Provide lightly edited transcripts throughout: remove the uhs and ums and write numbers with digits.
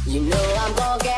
You know I'm gonna get.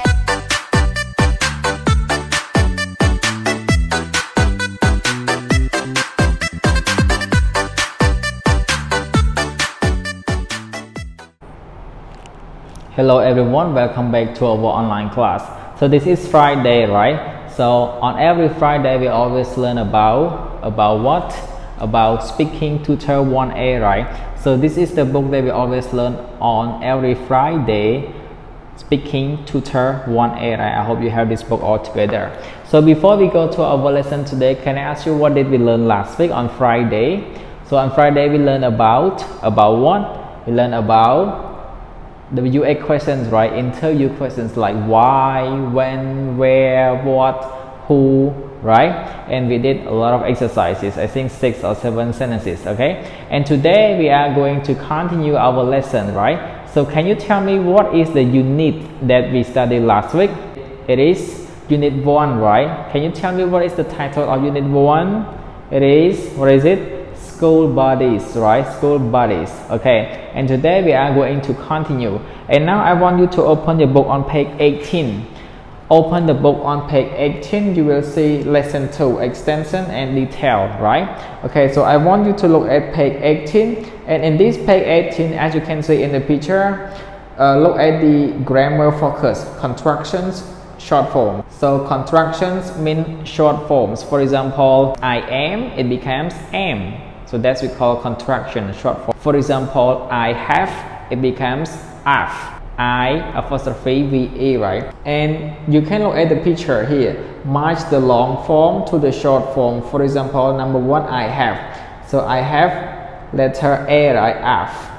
Hello everyone, welcome back to our online class. So this is Friday, right? So on every Friday we always learn about what? About Speaking Tutor 1A, right? So this is the book that we always learn on every Friday, Speaking Tutor 1A, right? I hope you have this book all together. So before we go to our lesson today, can I ask you what did we learn last week on Friday? So on Friday we learned about what? We learned about the UA questions, right? Interview questions like why, when, where, what, who, right? And we did a lot of exercises, I think 6 or 7 sentences, okay? And today we are going to continue our lesson, right? So can you tell me what is the unit that we studied last week? It is unit 1, right? Can you tell me what is the title of unit 1? It is, what is it? School buddies, right? School buddies. Okay, and today we are going to continue, and now I want you to open your book on page 18. Open the book on page 18. You will see lesson 2, extension and detail, right? Okay, so I want you to look at page 18, and in this page 18, as you can see in the picture, look at the grammar focus, contractions, short form. So contractions mean short forms. For example, I am, it becomes am. So that's we call contraction, short form. For example, I have, it becomes have. I apostrophe VE, right? And you can look at the picture here. Match the long form to the short form. For example, number 1, I have. So I have letter A, right? Have.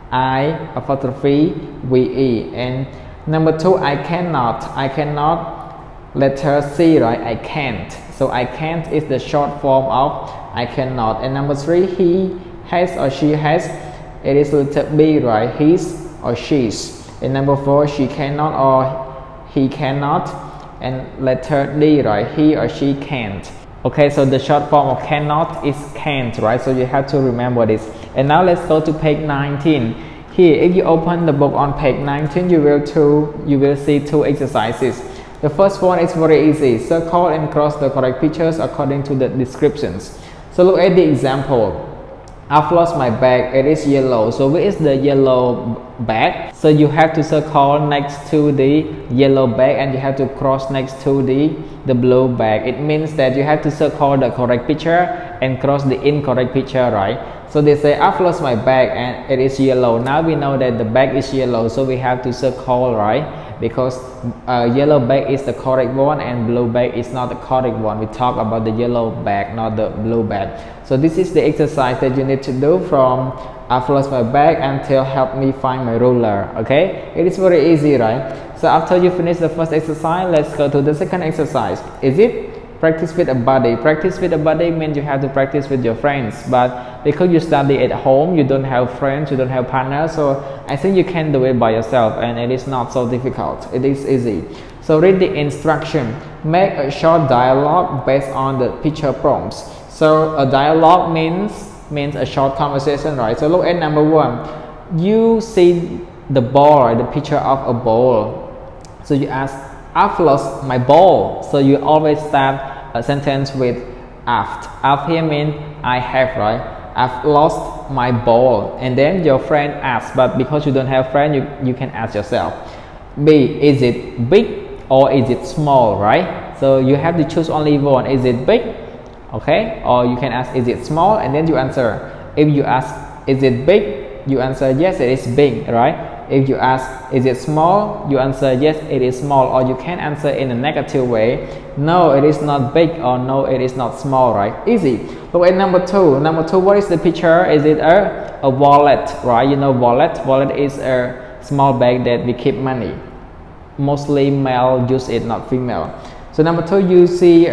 I apostrophe VE. And number 2, I cannot. I cannot, letter C, right? I can't. So I can't is the short form of I cannot. And number 3, he has or she has, it is letter B, right? His or she's. And number 4, she cannot or he cannot, and letter D, right? He or she can't. Okay, so the short form of cannot is can't, right? So you have to remember this. And now let's go to page 19. Here, if you open the book on page 19, you will see 2 exercises. The first one is very easy. Circle and cross the correct pictures according to the descriptions. So look at the example. I've lost my bag. It is yellow. So where is the yellow bag? So you have to circle next to the yellow bag and you have to cross next to the blue bag. It means that you have to circle the correct picture and cross the incorrect picture, right? So they say I've lost my bag and it is yellow. Now we know that the bag is yellow, so we have to circle, right? Because yellow bag is the correct one and blue bag is not the correct one. We talk about the yellow bag, not the blue bag. So this is the exercise that you need to do from I've lost my bag until help me find my ruler. Okay, it is very easy, right? So after you finish the first exercise, let's go to the second exercise. Is it practice with a buddy? Practice with a buddy means you have to practice with your friends, but because you study at home, you don't have friends, you don't have partners, so I think you can do it by yourself and it is not so difficult. It is easy. So read the instruction. Make a short dialogue based on the picture prompts. So a dialogue means a short conversation, right? So look at number 1. You see the ball, right? The picture of a ball. So you ask, I've lost my ball. So you always start a sentence with I've. I've here means I have, right? I've lost my ball. And then your friend asks, but because you don't have friend, you can ask yourself. B, is it big or is it small, right? So you have to choose only one. Is it big? Okay, or you can ask, is it small? And then you answer. If you ask, is it big? You answer, yes, it is big, right? If you ask, is it small? You answer, yes, it is small. Or you can answer in a negative way. No, it is not big, or no, it is not small, right? Easy. Look at number 2. Number 2, what is the picture? Is it a wallet, right? You know wallet? Wallet is a small bag that we keep money. Mostly male use it, not female. So number 2, you see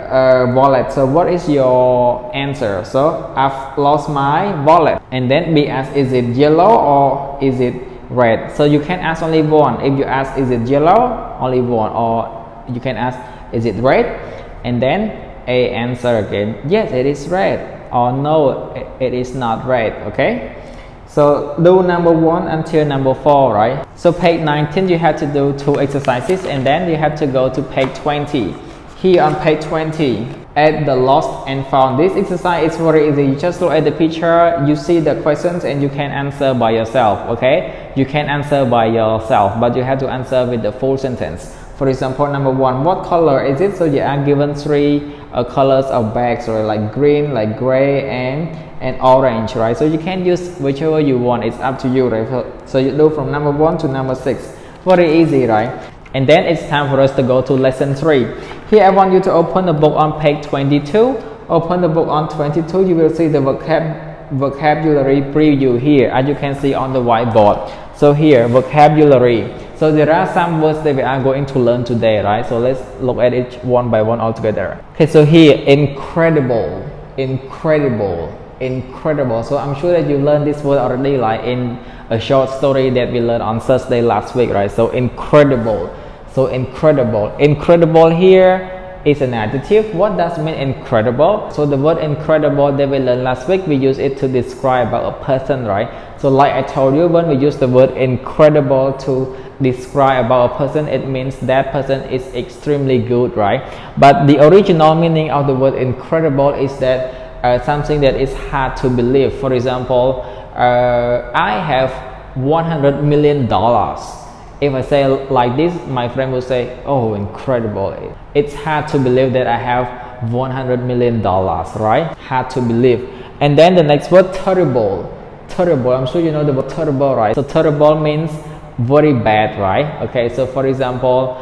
a wallet. So what is your answer? So I've lost my wallet. And then B asks, is it yellow or is it red? So you can ask only one. If you ask, is it yellow? Only one. Or you can ask, is it red? And then A answer again, yes, it is red. Or no, it is not red. Okay. So do number 1 until number 4, right? So page 19, you have to do 2 exercises, and then you have to go to page 20. Here on page 20, add the lost and found. This exercise is very easy. You just look at the picture, you see the questions, and you can answer by yourself, okay? You can answer by yourself, but you have to answer with the full sentence. For example, number 1, what color is it? So you are given 3 colors of bags, right? Like green, like gray, and orange, right? So you can use whichever you want. It's up to you, right? So you do from number 1 to number 6. Very easy, right? And then it's time for us to go to lesson 3. Here I want you to open the book on page 22. Open the book on 22. You will see the vocabulary preview here, as you can see on the whiteboard. So here, vocabulary. So there are some words that we are going to learn today, right? So let's look at it one by one all together. Okay, so here, incredible, incredible, incredible. So I'm sure that you learned this word already, like in a short story that we learned on Thursday last week, right? So incredible. So incredible. Incredible here is an adjective. What does mean incredible? So the word incredible that we learned last week, we use it to describe about a person, right? So like I told you, when we use the word incredible to describe about a person, it means that person is extremely good, right? But the original meaning of the word incredible is that something that is hard to believe. For example, I have $100 million. If I say like this, my friend will say, oh, incredible. It's hard to believe that I have $100 million, right? Hard to believe. And then the next word, terrible. Terrible, I'm sure you know the word terrible, right? So terrible means very bad, right? Okay, so for example,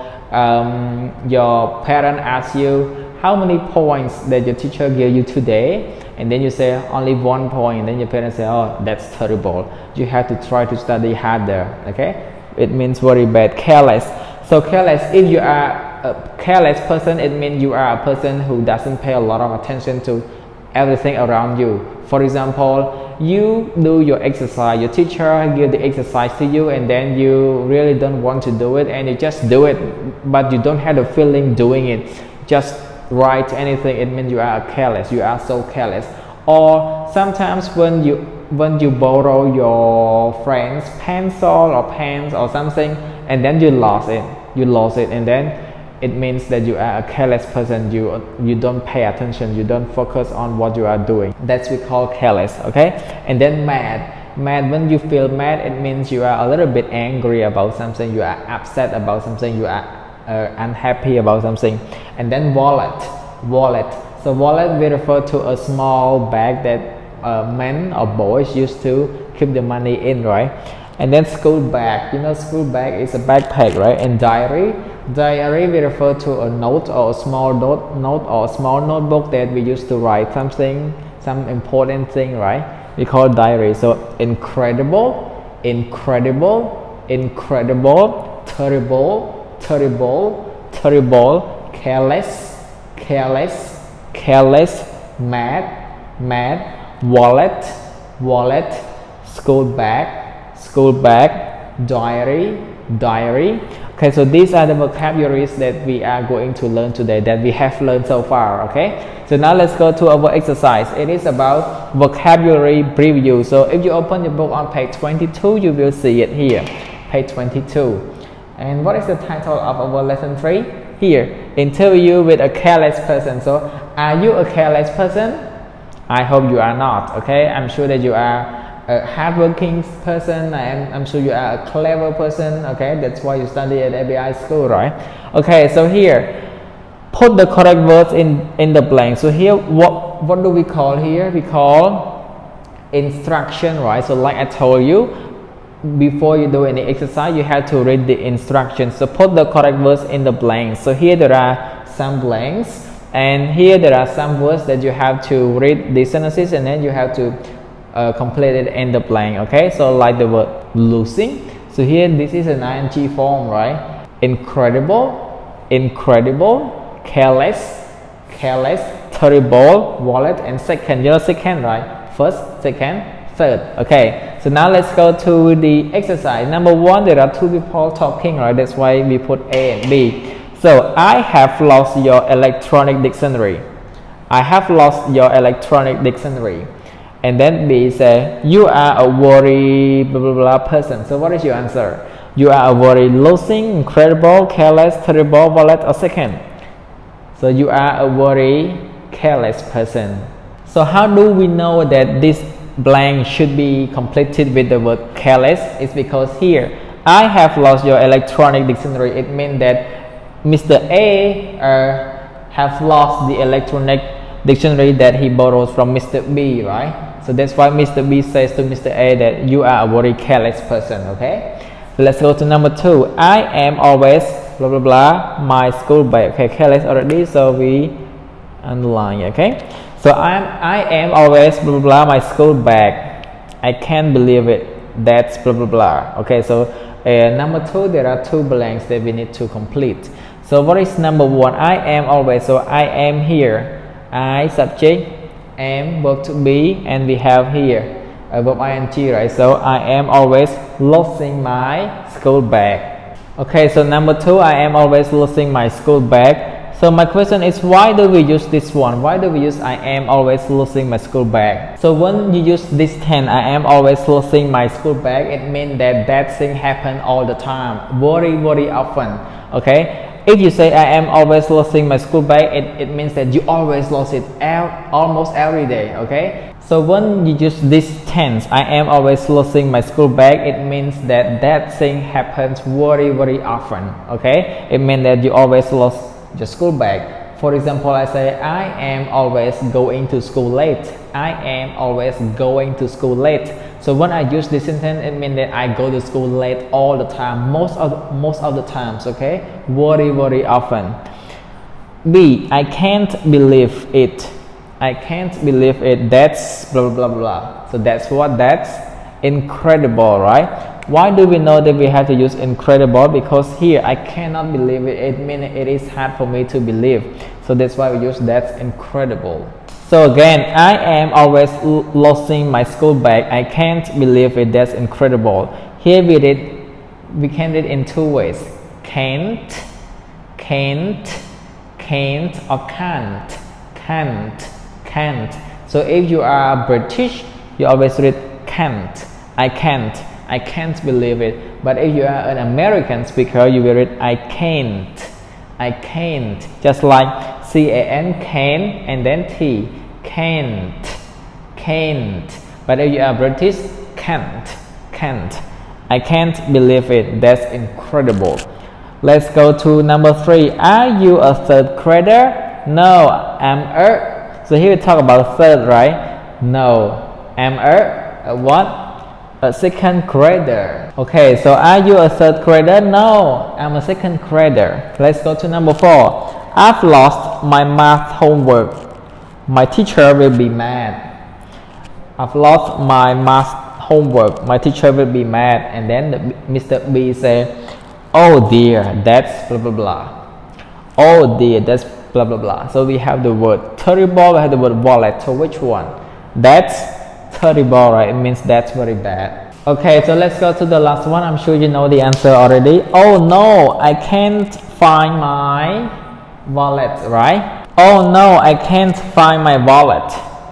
your parent asks you how many points that your teacher gave you today, and then you say only 1 point, and then your parents say, oh, that's terrible, you have to try to study harder. Okay, it means very bad. Careless. So careless, if you are a careless person, it means you are a person who doesn't pay a lot of attention to everything around you. For example, you do your exercise, your teacher gives the exercise to you, and then you really don't want to do it, and you just do it, but you don't have the feeling doing it. Just write anything, it means you are careless. You are so careless. Or sometimes when you borrow your friend's pencil or pens or something, and then you lost it, and then it means that you are a careless person. You don't pay attention, you don't focus on what you are doing. That's we call careless. Okay, and then mad. When you feel mad, it means you are a little bit angry about something, you are upset about something, you are unhappy about something. And then wallet. So wallet will refer to a small bag that men or boys used to keep the money in, right? And then school bag. You know, school bag is a backpack, right? And diary will refer to a note or a small note or a small notebook that we used to write something, some important thing, right? We call it diary. So incredible, terrible, careless, mad, wallet, school bag, diary. Okay, so these are the vocabularies that we are going to learn today, that we have learned so far. Okay, so now let's go to our exercise. It is about vocabulary preview. So if you open your book on page 22, you will see it here, page 22. And what is the title of our lesson 3? Here, interview with a careless person. So are you a careless person? I hope you are not. Okay, I'm sure that you are a hardworking person, and I'm sure you are a clever person. Okay, that's why you study at ABI school, right? Okay, so here, put the correct words in the blank. So here, what do we call here? We call instruction, right? So like I told you, before you do any exercise, you have to read the instructions. So put the correct words in the blanks. So here there are some blanks, and here there are some words that you have to read the sentences, and then you have to complete it in the blank. Okay, so like the word losing. So here this is an ing form, right? Incredible, careless, terrible, wallet, and second. You know second, right? First, second, third. Okay, so now let's go to the exercise. Number 1, there are 2 people talking, right? That's why we put A and B. So I have lost your electronic dictionary. I have lost your electronic dictionary. And then B say, you are a worry blah blah blah person. So what is your answer? You are a very losing, incredible, careless, terrible, wallet, or second. So you are a very careless person. So how do we know that this blank should be completed with the word careless? It's because here, I have lost your electronic dictionary. It means that Mr. A have lost the electronic dictionary that he borrows from Mr. B, right? So that's why Mr. B says to Mr. A that you are a very careless person, okay? So let's go to number 2. I am always blah blah blah my school bag. Okay, careless already, so we underline, okay? So I am always blah blah blah my school bag. I can't believe it. That's blah blah blah. Okay, so number 2, there are 2 blanks that we need to complete. So what is number 1? I am always. So I am here. I subject, am verb to be, and we have here a verb ing, right? So I am always losing my school bag. Okay, so number 2, I am always losing my school bag. So my question is, why do we use this one? Why do we use I am always losing my school bag? So when you use this tense, I am always losing my school bag, it means that that thing happen all the time, very often. Okay. If you say I am always losing my school bag, it means that you always lost it almost every day, okay? So when you use this tense, I am always losing my school bag, it means that that thing happens very often, okay? It means that you always lost your school bag. For example, I say I am always going to school late. I am always going to school late. So when I use this sentence, it means that I go to school late all the time, most of the times, okay? Very often. B, I can't believe it. I can't believe it. That's blah blah blah. So that's what? That's incredible, right? Why do we know that we have to use incredible? Because here I cannot believe it. It means it is hard for me to believe. So that's why we use that's incredible. So again, I am always losing my school bag. I can't believe it. That's incredible. Here we can read in 2 ways. Can't, or can't. So if you are British, you always read can't. I can't believe it. But if you are an American speaker, you will read I can't. Just like C-A-N, can, and then T. Can't. But if you are British, can't. I can't believe it. That's incredible. Let's go to number 3. Are you a 3rd grader? No, I'm a. So here we talk about 3rd, right? No, I'm a what? A 2nd grader. Okay, so are you a 3rd grader? No, I'm a 2nd grader. Let's go to number 4. I've lost my math homework. My teacher will be mad. I've lost my math homework. My teacher will be mad. And then Mr. B say, oh dear, that's blah blah blah. Oh dear, that's blah blah blah. So we have the word terrible, we have the word wallet. So which one? That's terrible, right? It means that's very bad. Okay, so let's go to the last one. I'm sure you know the answer already. Oh no, I can't find my wallet, right? Oh no, I can't find my wallet.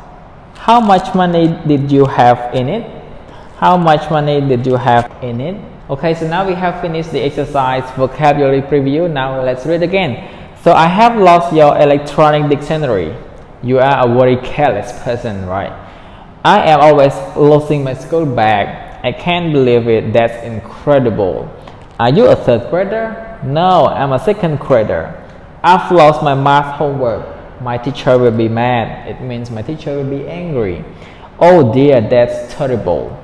How much money did you have in it? How much money did you have in it? Okay, so now we have finished the exercise vocabulary preview. Now let's read again. So I have lost your electronic dictionary. You are a very careless person, right? I am always losing my school bag. I can't believe it. That's incredible. Are you a 3rd grader? No, I'm a 2nd grader. I've lost my math homework. My teacher will be mad. It means my teacher will be angry. Oh dear, that's terrible.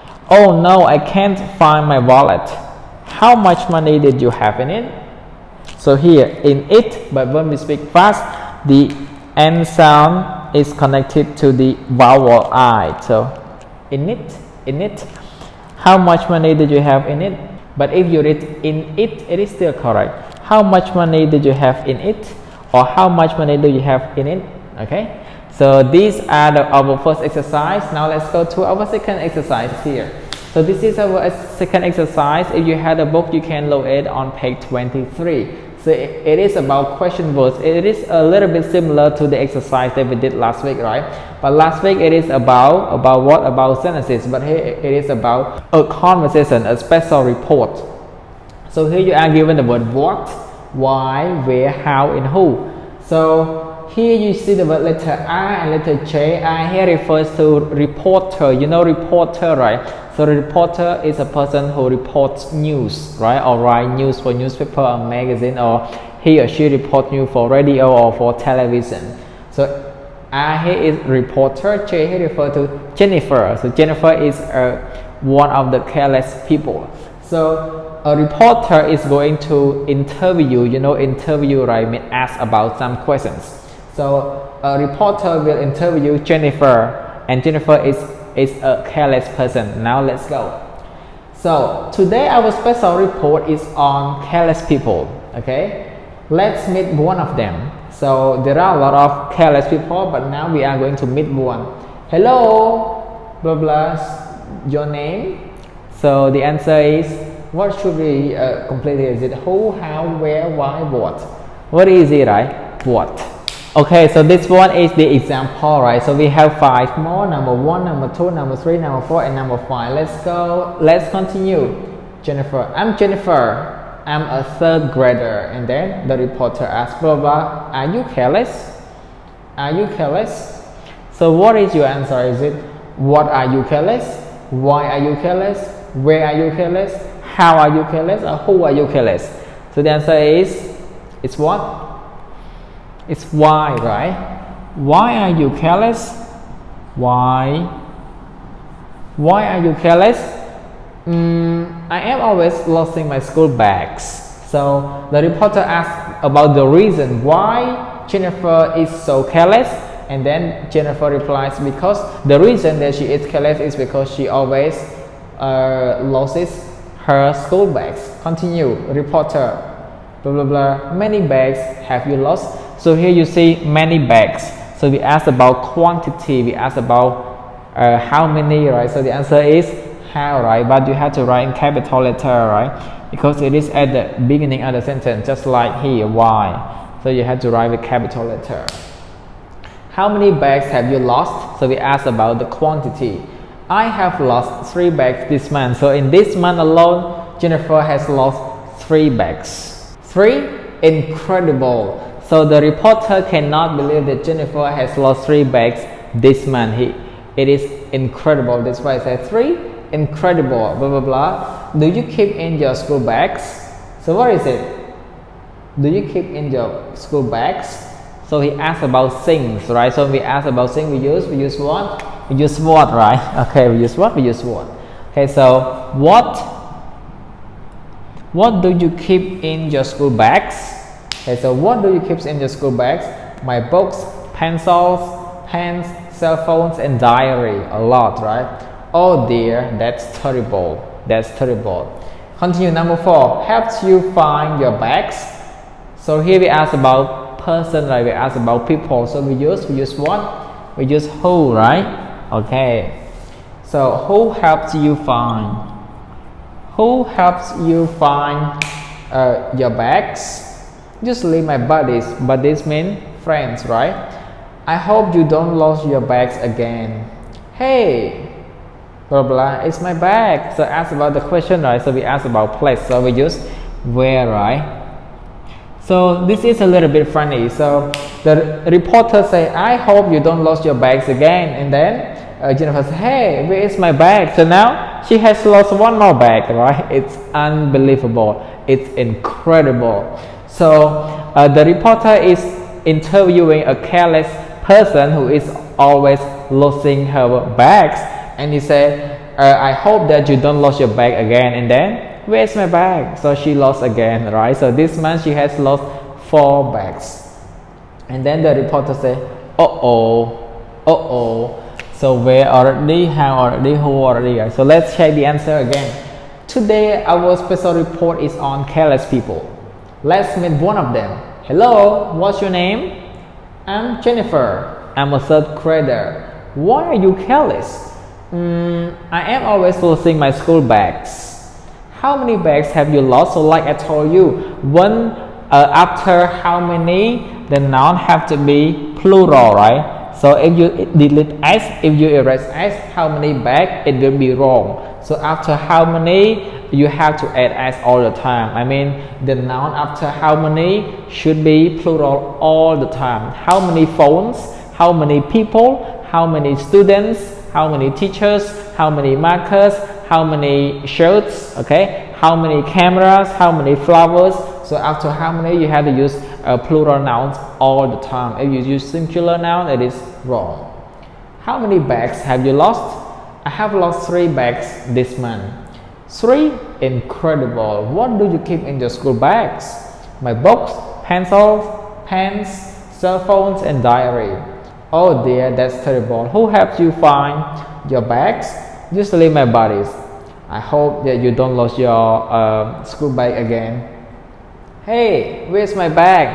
Oh no, I can't find my wallet. How much money did you have in it? So here, in it, but when we speak fast, the N sound is connected to the vowel I. So, in it. How much money did you have in it? But if you read in it, it is still correct. How much money did you have in it? Or how much money do you have in it? Okay. So these are our first exercise. Now let's go to our second exercise here. So this is our second exercise. If you have a book, you can load it on page 23. So it is about question words. It is a little bit similar to the exercise that we did last week, right? But last week it is about what? About sentences. But here it is about a conversation, a special report. So here you are given the word what, why, where, how, and who. So here you see the word letter I and letter J. I here refers to reporter. You know reporter, right? So the reporter is a person who reports news, right? Or write news for newspaper or magazine, or he or she reports news for radio or for television. So I here is reporter. J here refers to Jennifer. So Jennifer is one of the careless people. So a reporter is going to interview, you know, interview, right? Mean ask about some questions. So a reporter will interview Jennifer, and Jennifer is a careless person. Now let's go. So today our special report is on careless people. Okay, let's meet one of them. So there are a lot of careless people, but now we are going to meet one. Hello, blah blah, your name? So the answer is, what should we complete here? Is it who, how, where, why, what? What is it, right? What? Okay, so this one is the example, right? So we have 5 more, number 1, number 2, number 3, number 4, and number 5. Let's go, let's continue. Jennifer, I'm Jennifer. I'm a 3rd grader. And then the reporter asks, blah, blah, are you careless? Are you careless? So what is your answer? Is it, what are you careless? Why are you careless? Where are you careless? How are you careless? Or who are you careless? So the answer is, it's what? It's why, right? Why are you careless? Why? Why are you careless? I am always losing my school bags. So the reporter asks about the reason why Jennifer is so careless, and then Jennifer replies, because the reason that she is careless is because she always loses her school bags. Continue, reporter, blah blah blah, many bags have you lost? So here you see many bags. So we ask about quantity, we ask about how many, right? So the answer is how, right? But you have to write in capital letter, right? Because it is at the beginning of the sentence, just like here, why. So you have to write with capital letter. How many bags have you lost? So we ask about the quantity. I have lost 3 bags this month. So in this month alone, Jennifer has lost 3 bags. 3, incredible. So the reporter cannot believe that Jennifer has lost 3 bags this month. It is incredible. That's why I said 3, incredible, blah blah blah. Do you keep in your school bags? So what is it? Do you keep in your school bags? So he asked about things, right? So we ask about things, we use what? We use what, right? Okay, we use what? We use what? Okay, so what do you keep in your school bags? Okay, so what do you keep in your school bags? My books, pencils, pens, cell phones, and diary. A lot, right? Oh dear, that's terrible. That's terrible. Continue, number 4. Helps you find your bags. So here we ask about person, right? We ask about people. So we use what? We use who, right? Okay. So who helps you find? Who helps you find your bags? Usually my buddies, but this means friends, right? I hope you don't lose your bags again. Hey, blah blah, it's my bag. So ask about the question, right? So we ask about place. So we use where, right? So this is a little bit funny. So the reporter say, I hope you don't lose your bags again. And then Jennifer says, hey, where is my bag? So now she has lost 1 more bag, right? It's unbelievable. It's incredible. So the reporter is interviewing a careless person who is always losing her bags, and he said, I hope that you don't lose your bag again. And then, where's my bag? So she lost again, right? So this month she has lost 4 bags. And then the reporter said, uh-oh. So where already, how already, who already? So let's check the answer again. Today our special report is on careless people. Let's meet one of them. Hello, what's your name? I'm Jennifer. I'm a 3rd grader. Why are you careless? I am always losing my school bags. How many bags have you lost? So like I told you, one after how many, the noun have to be plural, right? So if you delete s, if you erase s, how many bags, it will be wrong. So after how many, you have to add s all the time. I mean, the noun after how many should be plural all the time. How many phones, how many people, how many students, how many teachers, how many markers, how many shirts, okay, how many cameras, how many flowers. So after how many, you have to use plural nouns all the time. If you use singular noun, it is wrong. How many bags have you lost? I have lost 3 bags this month. 3? Incredible. What do you keep in your school bags? My books, pencils, pens, cell phones, and diary. Oh dear, that's terrible. Who helped you find your bags? Usually my buddies. I hope that you don't lose your school bag again. Hey, where's my bag?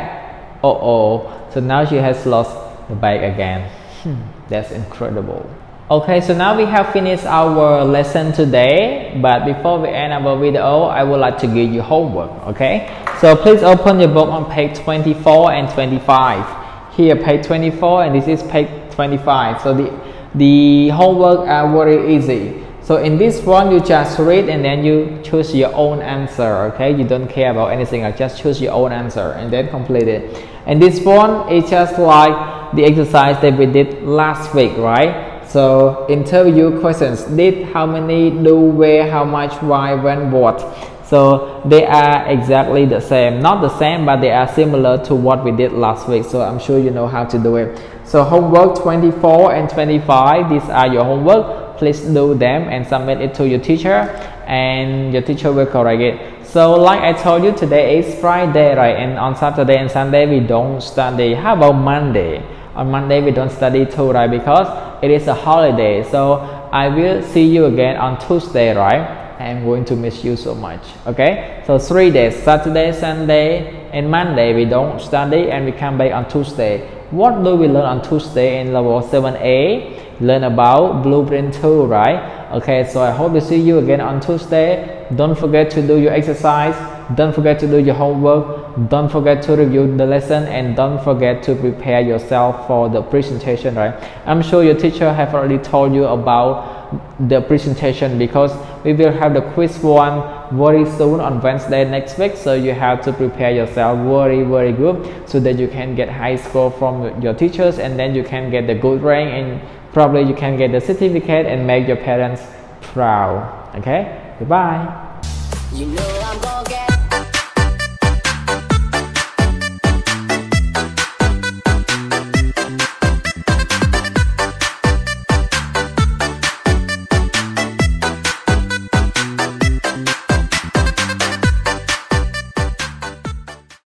Oh, so now she has lost the bag again. That's incredible. Okay, so now we have finished our lesson today, but before we end our video, I would like to give you homework, okay? So please open your book on page 24 and 25. Here, page 24, and this is page 25. So the homework are very easy. So in this one, you just read and then you choose your own answer, okay? You don't care about anything, just choose your own answer and then complete it. And this one is just like the exercise that we did last week, right? So interview questions: did, how many, do, where, how much, why, when, what. So they are exactly the same, not the same, but they are similar to what we did last week. So I'm sure you know how to do it. So homework 24 and 25, these are your homework. Please do them and submit it to your teacher, and your teacher will correct it. So like I told you, today is Friday, right? And on Saturday and Sunday we don't study. How about Monday? On Monday we don't study too, right? Because it is a holiday. So I will see you again on Tuesday, right? I'm going to miss you so much, okay? So 3 days, Saturday, Sunday, and Monday we don't study, and we come back on Tuesday. What do we learn on Tuesday in level 7A? Learn about blueprint 2, right? Okay, so I hope to see you again on Tuesday. Don't forget to do your exercise. Don't forget to do your homework. Don't forget to review the lesson, and don't forget to prepare yourself for the presentation, right? I'm sure your teacher have already told you about the presentation, because we will have the quiz one very soon on Wednesday next week. So you have to prepare yourself very good, so that you can get high score from your teachers, and then you can get the good rank, and probably you can get the certificate and make your parents proud. Okay, goodbye. You know